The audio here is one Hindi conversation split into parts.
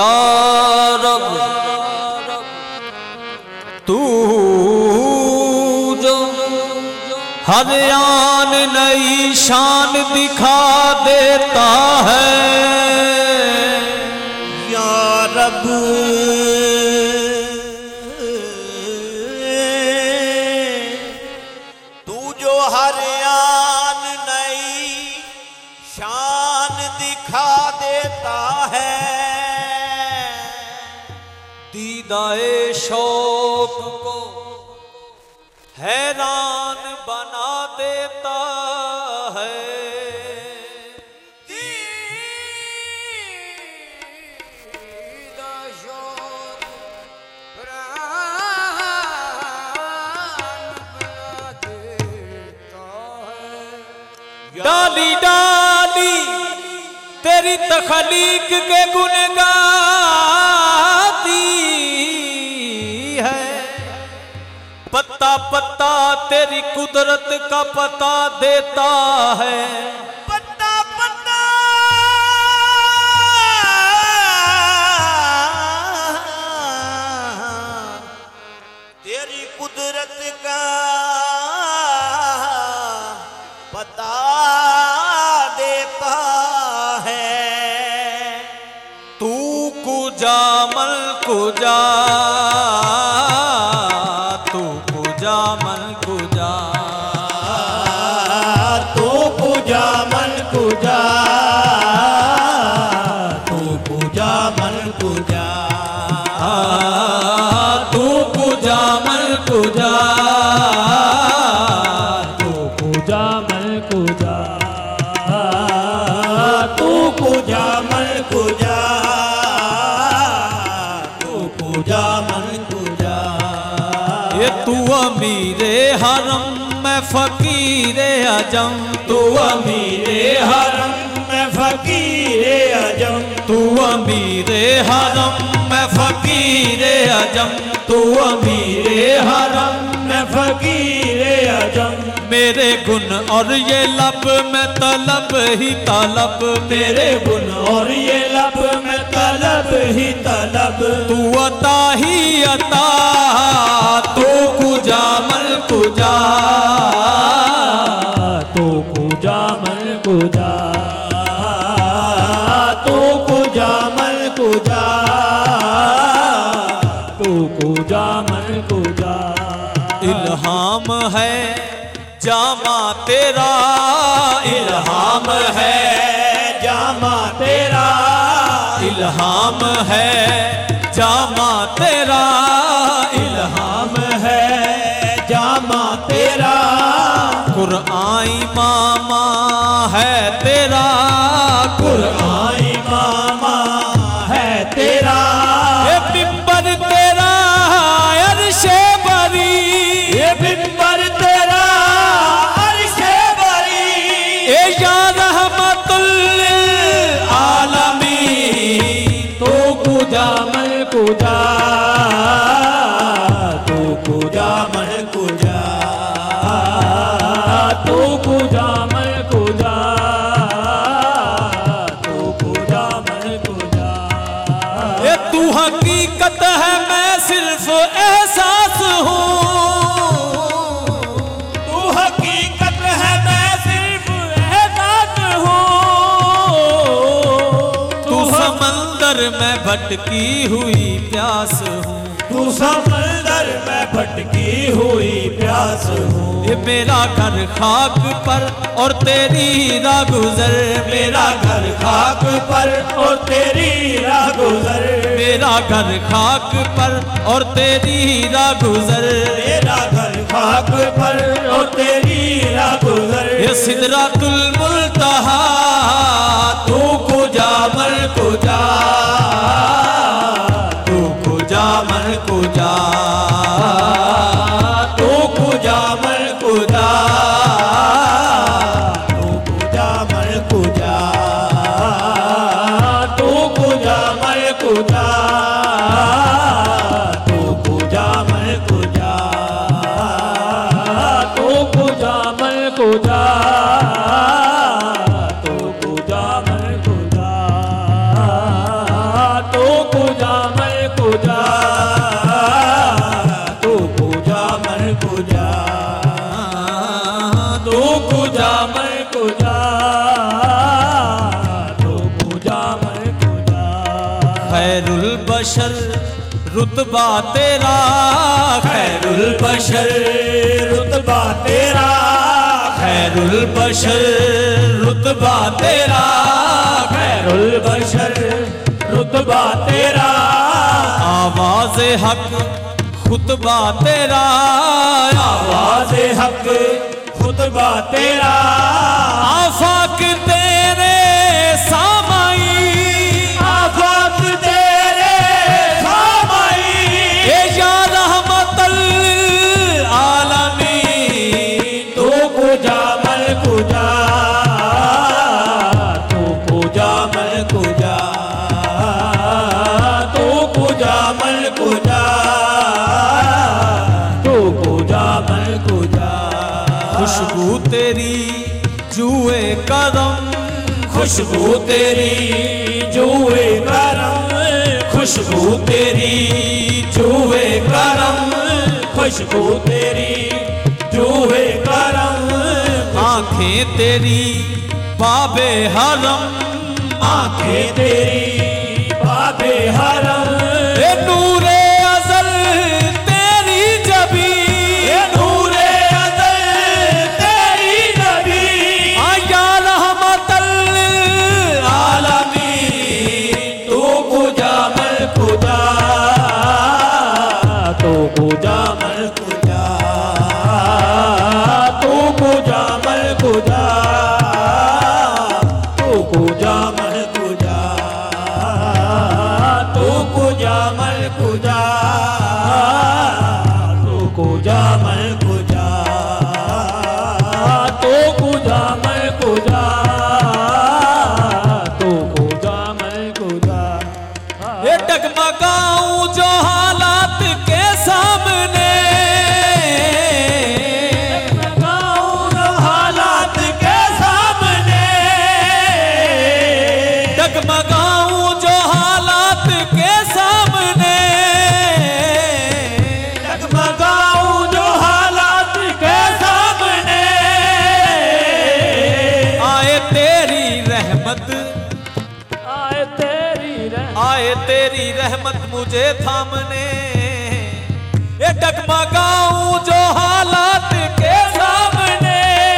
या रब तू जो हर आन नई शान दिखा देता है, या रब तू जो हर आन नई शान दिखा देता है, दीदाए शौक को हैरान बना देता है। डाली डाली तेरी तखलीक के गुण गाती है, पत्ता पत्ता तेरी कुदरत का पता देता है। पत्ता पत्ता तेरी कुदरत का पता देता है। तू कुजा मल कुजा, तू कुजा मल कुजा, तू पूजा मन पूजा, तू पूजा मन पूजा, तू कुजा मल कुजा, तू पूजा मन पूजा, तू पूजा मन पूजा, तू पूजा मन पूजा। ये तू अमीरे हरम मैं फकीरे अजम, तू अमीरे हरम में फकीरे अजम, तू अमीरे हरम मैं फकीरे अजम, तू अमीरे हरम में फकीरे अजम। मेरे गुण और ये लब में तलब ही तलब, तेरे गुण और ये लब में तलब ही तलब, तू अता ही अता, तू कुजा मल कुजा, तू पूजा मन पूजा, तू पूजा मन पूजा, तू पूजा मन पूजा। इल्हाम है जामा तेरा, इल्हाम है जामा तेरा, इल्हाम है जामा तेरा, इल्हाम है जामा तेरा, कुरआन मामा है तेरा, कुरआन मामा है तेरा, ये बिंबर तेरा अर्शे बरी, ये बिंबर तेरा अर्शे बरी, ये या रहमतुल लिल आलमीन। तू पूजा मन पूजा, तू पूजा मन पूजा, तू पूजा मन पूजा, तू पूजा मन पूजा। ये तू हकीकत है मैं सिर्फ एहसास हूँ, तू हकीकत है मैं सिर्फ एहसास हूँ, तू समंदर में भटकी हुई प्यास हूँ, तू समंदर में भटकी हुई प्यास हूँ। ये मेरा घर खाक पर और तेरी राह गुजर, मेरा घर खाक पर और तेरी राह गुजर, मेरा घर खाक पर और तेरी राह गुजर, मेरा घर खाक पर और तेरी राह गुजर। ये सिदरातुल मुल्तहा तू कुजा मल कुजा, तू कुजा मल कुजा, तू कुजा मल कुजा, तू कुजा मल कुजा, तू कुजा मल कुजा, तू कुजा मल कुजा, तू पूजा मन पूजा, तू पूजा मन पूजा, तू खैरुल बशर रुतबा तेरा, खैरुल बशर रुतबा तेरा, खैरुल बशर रुतबा तेरा, खैरुल बशर रुतबा तेरा, आवाज़ हक खुतबा तेरा, आवाज़ हक खुतबा तेरा, आफाक तेरे सामाई, आफाक तेरे सामाई, ए या रहमतल आलमीन, तू कुजा मल कुजा, तू कुजा मल कुजा, तू कुजा मल कुजा, तू कुजा मल कुजा, खुशबू तेरी जुए करम, खुशबू तेरी जुए करम, खुशबू तेरी जुए करम, खुशबू तेरी जुए करम, आंखें तेरी बाबे हरम, आंखें तेरी बाबे हरम, ए नूरे अज़ल तेरी जबी, ये नूरे अज़ल तेरी नबी, या रहमतल आलमीन, तू कुजा मल कुजा, तू कुजा मल कुजा, तू कुजा मल कुजा, तू कुजा मल कुजा, तू कुजा मल कुजा, तू कुजा मल कुजा, तू कुजा मल कुजा, तू कुजा मल कुजा, ये डगमगाऊं जो हालात के सामने, हालात के सामने, डगमगाऊं जो हालात के सामने, डगमगाऊं जो हालात के सामने, आए तेरी रहमत, आए तेरी रहमत, आए तेरी रहमत मुझे थामने, ये डगमगाऊं जो हालात के सामने,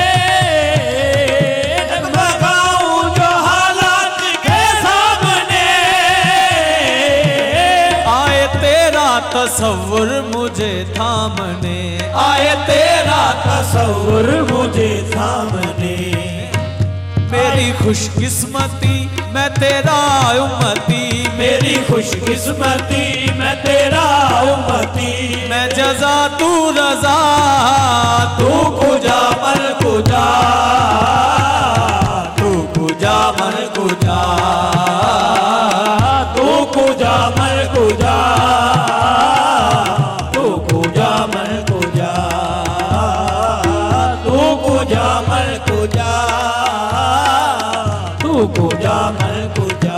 डगमगाऊं जो हालात के सामने, आए तेरा तसव्वुर मुझे थामने, आए तेरा तसव्वुर मुझे सामने, मेरी खुशकिस्मती मैं तेरा उम्मती, मेरी खुशकिस्मती मैं तेरा उम्मती, मैं जज़ा तू रज़ा, तू कुजा मल कुजा, तू कुजा मल कुजा, तू कुजा मल कुजा, तू कुजा मल कुजा, तू कुजा मल कुजा, तू कुजा मल कुजा,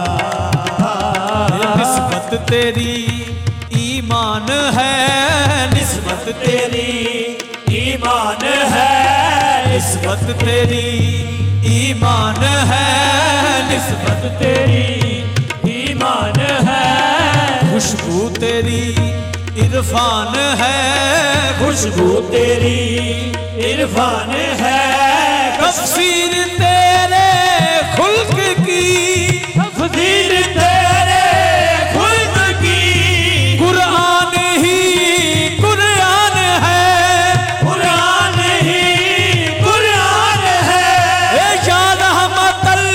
निस्बत तेरी ईमान है, निस्बत तेरी ईमान है, निस्बत तेरी ईमान है, निस्बत तेरी ईमान है, खुशबू तेरी इरफान है, खुशबू तेरी इरफान है, तफसीर तेरे खुल्क की, तफसीर तेरे खुल्क की, कुरान ही कुरान है, कुरान ही कुरान है, ए या रहमतल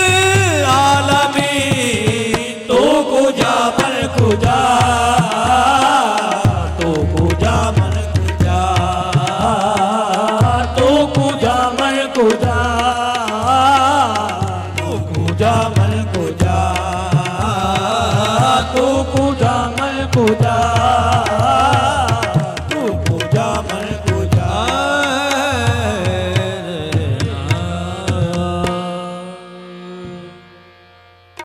आलमीन, तो कुजा मल कुजा, तो कुजा मल कुजा, तो कुजा मल कुजा, तो कुजा मल कुजा, तो कुजा मल कुजा।